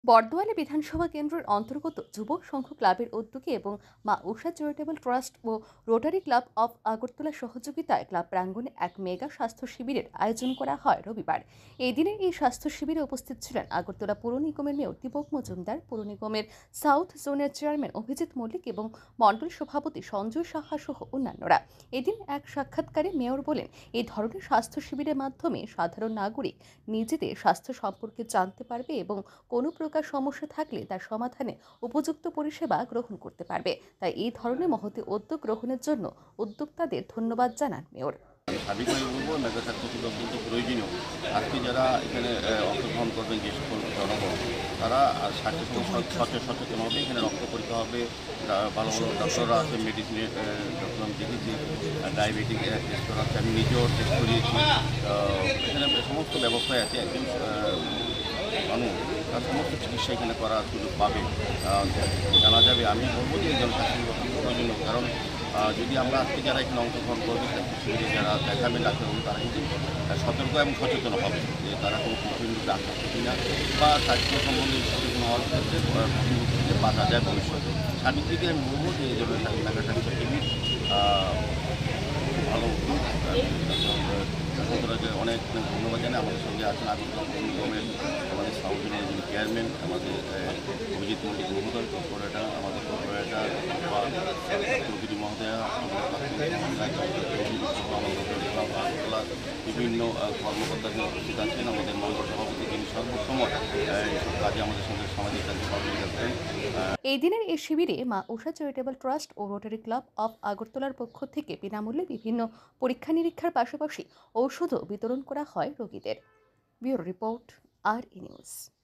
বর্দোয়ালী বিধানসভা কেন্দ্রের অন্তর্গত যুবক সংঘ ক্লাবের উদ্যোগে এবং মা ঊষা চ্যারিটেবল ট্রাস্ট ও রোটারি ক্লাব অফ আগরতলা সহযোগিতায় ক্লাব প্রাঙ্গণে এক মেগা স্বাস্থ্য শিবিরের আয়োজন করা হয় রবিবার। এই দিনের এই স্বাস্থ্য শিবিরে উপস্থিত ছিলেন আগরতলা পৌর নিগমের মেয়র দীপক মজুমদার, পৌর নিগমের সাউথ জোনের চেয়ারম্যান অভিজিৎ মল্লিক এবং মণ্ডল সভাপতি সঞ্জয় সাহা সহ অন্যান্যরা। এদিন এক সাক্ষাৎকারে মেয়র বলেন, এই ধরনের স্বাস্থ্য শিবিরের মাধ্যমে সাধারণ নাগরিক নিজেদের স্বাস্থ্য সম্পর্কে জানতে পারবে এবং কোনো প্রকার সমস্যা থাকলে তার সমাধানে উপযুক্ত পরিষেবা গ্রহণ করতে পারবে। তাই এই ধরনের মহতী উদ্যোগ গ্রহণের জন্য উদ্যোক্তাদের ধন্যবাদ জানান মেয়র। সার্বিকভাবে বলবো মেগা স্বাস্থ্য শিবির অত্যন্ত প্রয়োজনীয়। আজকে যারা এখানে অংশগ্রহণ করবেন যে সকল জনগণ, তারা সচেতন হবে। এখানে রক্ত পরীক্ষা হবে, ভালো ভালো ডক্টররা আছে, মেডিসিনের ডক্টর আমি দেখেছি, ডায়াবেটিক টেস্ট করা আছে, আমি নিজেও টেস্ট করিয়েছি। এখানে সমস্ত ব্যবস্থায় আছে। একজন মানুষ তার সমস্ত চিকিৎসা এখানে করার সুযোগ পাবে, জানা যাবে। আমি বলবো যে জনস্বাস্থ্য অত্যন্ত প্রয়োজনীয়, কারণ যদি আমরা আজকে যারা এখানে অংশগ্রহণ করবে, স্বাস্থ্য শিবিরে যারা দেখাবেন ডাক্তারবাবু, তারা কিন্তু সতর্ক এবং সচেতন হবে যে তারা কোনো প্রতিনিধিতে আসছে কিনা বা স্বাস্থ্য সম্বন্ধে সচেতন হওয়ার ক্ষেত্রে প্রতিনিধিতে বাধা যায় ভবিষ্যতে। সার্বিক দিকে আমি বলবো যে এই জন্য মেগা স্বাস্থ্য শিবির ভালো উদ্যোগ। অনেক ধন্যবাদ জানাই। আমাদের সঙ্গে আছেন আগরতলা পৌর নিগমের আমাদের সাউথের যিনি চেয়ারম্যান, আমাদের অভিজিৎ মল্লিক মহোদয়, কর্পোরেটর, আমাদের কর্পোরেটর চৌধুরী মহোদয়া, আগরতলা বিভিন্ন কর্মকর্তাদের উপস্থিত আছেন, আমাদের মণ্ডল সভাপতি, যিনি সর্বসময় এইসব কাজে আমাদের সঙ্গে সামাজিক কাজে সহযোগিতা করেন। এই দিনের এই শিবিরে মা ঊষা চ্যারিটেবল ট্রাস্ট ও রোটারি ক্লাব অফ আগরতলার পক্ষ থেকে বিনামূল্যে বিভিন্ন পরীক্ষা নিরীক্ষার পাশাপাশি ঔষধও বিতরণ করা হয় রোগীদের। ব্যুরো রিপোর্ট, আর নিউজ।